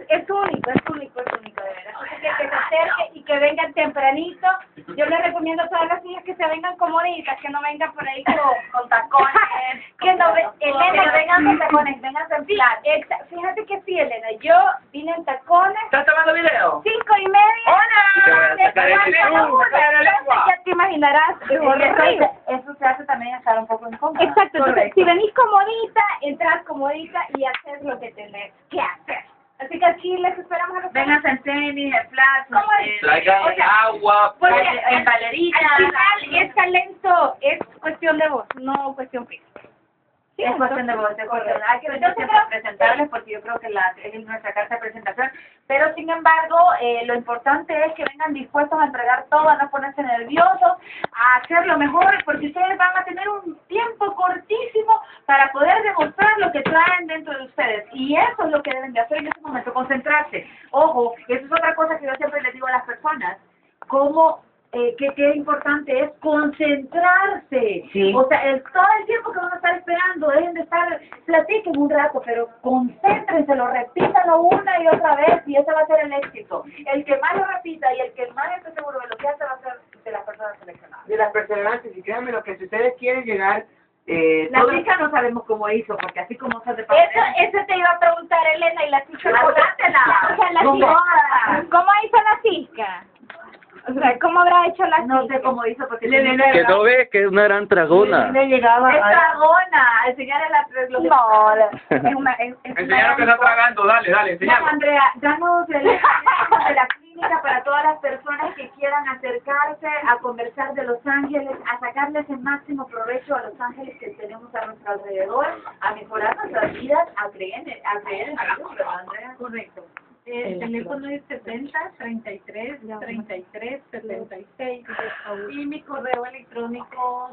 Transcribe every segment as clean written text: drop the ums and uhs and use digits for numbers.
es único, de verdad. Así que se acerque y que vengan tempranito. Yo les recomiendo a todas las niñas que se vengan comoditas, que no vengan por ahí con tacones. Que no, Elena, que vengan con tacones, vengan en plan. Fíjate que sí, Elena, yo vine en tacones. ¿Estás tomando video? 5:30. ¡Hola! Ya te imaginarás, es horrible. Eso se hace también estar un poco incómodo. Exacto, entonces si venís comodita, entras comodita y haces lo que tenés que hacer. Así que aquí les esperamos a los Vengan en tenis, en flats, Traigan agua. porque en balerina. al final es talento, es cuestión de voz, no cuestión física. Sí, Es cuestión de voz, es cuestión. Hay que venir siempre presentables porque yo creo que es nuestra carta de presentación. Pero sin embargo, lo importante es que vengan dispuestos a entregar todo, a no ponerse nerviosos, a hacer lo mejor, porque ustedes van a tener un tiempo cortísimo para poder demostrar lo que traen dentro de ustedes. Y eso es lo que deben de hacer en ese momento, concentrarse. Ojo, eso es otra cosa que yo siempre les digo a las personas, cómo qué importante es concentrarse. Sí. O sea, todo el tiempo que van a estar esperando, dejen de estar, platiquen un rato, pero concéntrense, lo repítanlo una y otra vez y ese va a ser el éxito. El que más lo repita y el que más esté seguro de lo que hace va a ser de las personas seleccionadas. De las personas, y créanme lo que si ustedes quieren llegar... La todo- chica no sabemos cómo hizo, porque así como se de Eso te iba a preguntar, Elena, y la chica. ¿Cómo hizo la chica? O sea, ¿cómo habrá hecho la chica? No sé cómo hizo, porque Que no ve que es una gran dragona. le llegaba es dragona, enseñarle lo que Es una, es Enseñaron que está tragando, dale, No, enseñaron. Andrea, danos el teléfono de la clínica para todas las personas que quieran acercarse a conversar de Los Ángeles, a sacarles el máximo provecho a Los Ángeles que tenemos a nuestro alrededor, a mejorar nuestras vidas, a creer en ellos, ¿verdad, Andrea? Correcto. El teléfono es 70-33-33-76 y mi correo electrónico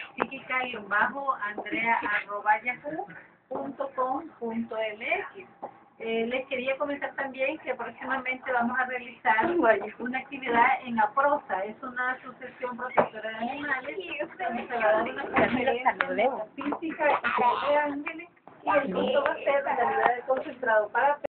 psiquica-andrea@yahoo.com.mx. Les quería comentar también que próximamente vamos a realizar una actividad en APROSA, es una asociación protectora de animales, donde se va a dar una conferencia física y de ángeles y el punto va a ser la realidad de concentrado para